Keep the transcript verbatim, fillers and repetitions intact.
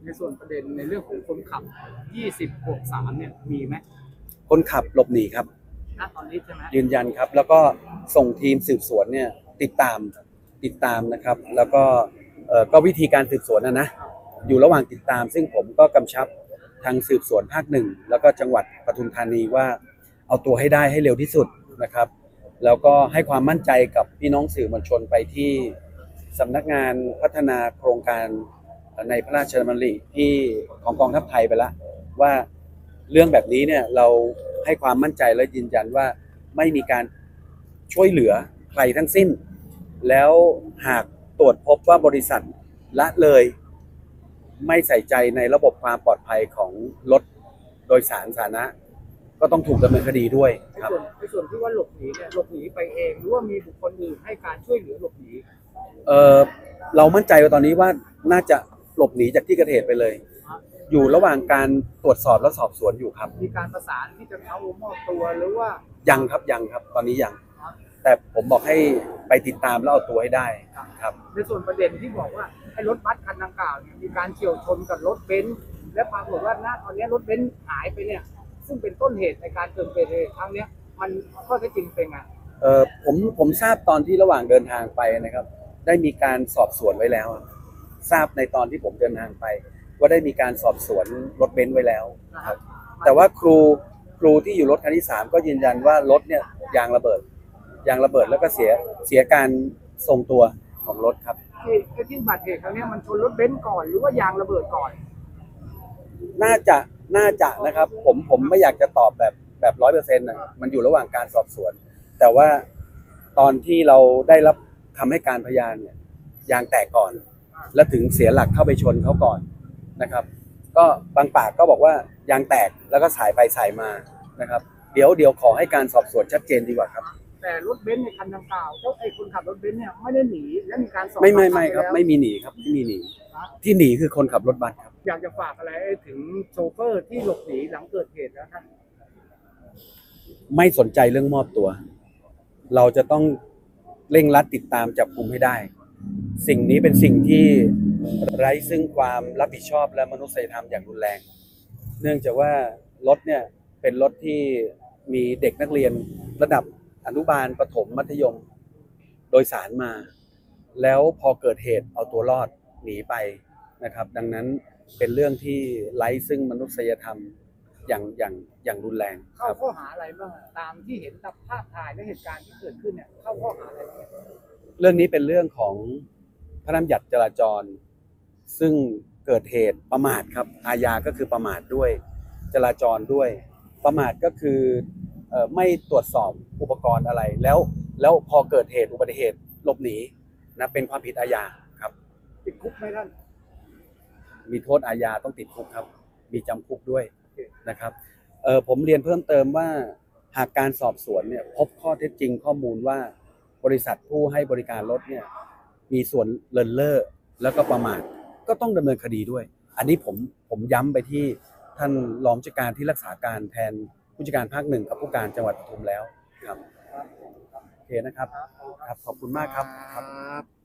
ในส่วนประเด็นในเรื่องของคนขับยี่สิบบวกสามเนี่ยมีไหมคนขับหลบหนีครับณตอนนี้ใช่ไหมยืนยันครับแล้วก็ส่งทีมสืบสวนเนี่ยติดตามติดตามนะครับแล้วก็เอ่อก็วิธีการสืบสวนนะนะอยู่ระหว่างติดตามซึ่งผมก็กำชับทางสืบสวนภาคหนึ่งแล้วก็จังหวัดปทุมธานีว่าเอาตัวให้ได้ให้เร็วที่สุดนะครับแล้วก็ให้ความมั่นใจกับพี่น้องสื่อมวลชนไปที่สำนักงานพัฒนาโครงการในพระราชดำริที่ของกองทัพไทยไปแล้วว่าเรื่องแบบนี้เนี่ยเราให้ความมั่นใจและยืนยันว่าไม่มีการช่วยเหลือใครทั้งสิ้นแล้วหากตรวจพบว่าบริษัทละเลยไม่ใส่ใจในระบบความปลอดภัยของรถโดยสารสาธารณะก็ต้องถูกดำเนินคดีด้วยครับในส่วนที่ว่าหลบหนีเนี่ยหลบหนีไปเองหรือว่ามีบุคคลอื่นให้การช่วยเหลือหลบหนีเออเรามั่นใจว่าตอนนี้ว่าน่าจะหลบหนีจากที่เกิดเหตุไปเลยอยู่ระหว่างการตรวจสอบและสอบสวนอยู่ครับมีการประสานที่จะเข้ามอบตัวหรือว่ายังครับยังครับตอนนี้ยังแต่ผมบอกให้ไปติดตามแล้วเอาตัวให้ได้ครับในส่วนประเด็นที่บอกว่าไอ้รถบัสคันดังกล่าวเนี่ยมีการเฉี่ยวชนกับรถเบนซ์และปรากฏว่าณตอนนี้รถเบนซ์หายไปเนี่ยซึ่งเป็นต้นเหตุในการเกิดเหตุครั้งนี้มันข้อเท็จจริงเป็นไงเออผมผมทราบตอนที่ระหว่างเดินทางไปนะครับได้มีการสอบสวนไว้แล้วทราบในตอนที่ผมเดินทางไปว่าได้มีการสอบสวนรถเบนซ์ไว้แล้วครับแต่ว่าครูครูที่อยู่รถคันที่สามก็ยืนยันว่ารถเนี่ยยางระเบิดยางระเบิดแล้วก็เสียเสียการทรงตัวของรถครับที่ที่บาดเหตุครั้งนี้มันชนรถเบนซ์ก่อนหรือว่ายางระเบิดก่อนน่าจะน่าจะนะครับผมผมไม่อยากจะตอบแบบแบบร้อยเปอร์เซ็นต์นะมันอยู่ระหว่างการสอบสวนแต่ว่าตอนที่เราได้รับคำให้การพยานเนี่ยยางแตกก่อนแล้วถึงเสียหลักเข้าไปชนเขาก่อนนะครับก็บางปากก็บอกว่ายางแตกแล้วก็สายไปสายมานะครับเดี๋ยวเดี๋ยวขอให้การสอบสวนชัดเจนดีกว่าครับแต่รถเบนซ์ในคันดังกล่าวเจ้าไอ้คนขับรถเบนซ์เนี่ยไม่ได้หนีและมีการสอบไม่ไม่ไม่ครับไม่มีหนีครับไม่มีหนีที่หนีคือคนขับรถบัสครับอยากจะฝากอะไรถึงโชเฟอร์ที่หลบหนีหลังเกิดเหตุนะท่านไม่สนใจเรื่องมอบตัวเราจะต้องเร่งรัดติดตามจับกุมให้ได้สิ่งนี้เป็นสิ่งที่ไร้ซึ่งความรับผิดชอบและมนุษยธรรมอย่างรุนแรงเนื่องจากว่ารถเนี่ยเป็นรถที่มีเด็กนักเรียนระดับอนุบาลประถมมัธยมโดยสารมาแล้วพอเกิดเหตุเอาตัวรอดหนีไปนะครับดังนั้นเป็นเรื่องที่ไร้ซึ่งมนุษยธรรมอย่างอย่างอย่างรุนแรงเข้าข้อหาอะไรบ้างตามที่เห็นตามภาพถ่ายและเหตุการณ์ที่เกิดขึ้นเนี่ยเข้าข้อหาอะไรบ้างเรื่องนี้เป็นเรื่องของพระราชบัญญัติจราจรซึ่งเกิดเหตุประมาทครับอาญาก็คือประมาทด้วยจราจรด้วยประมาทก็คือไม่ตรวจสอบอุปกรณ์อะไรแล้วแล้วพอเกิดเหตุอุบัติเหตุหลบหนีนะเป็นความผิดอาญาครับติดคุกไหมท่านมีโทษอาญาต้องติดคุกครับมีจำคุกด้วยนะครับเออผมเรียนเพิ่มเติมว่าหากการสอบสวนเนี่ยพบข้อเท็จจริงข้อมูลว่าบริษัทผู้ให้บริการรถเนี่ยมีส่วนเลินเล่อแล้วก็ประมาทก็ต้องดำเนินคดีด้วยอันนี้ผมผมย้ำไปที่ท่านรองผู้จัดการที่รักษาการแทนผู้จัดการภาคหนึ่งกับผู้การจังหวัดปทุมแล้วครับโอเคนะครับครับขอบคุณมากครับ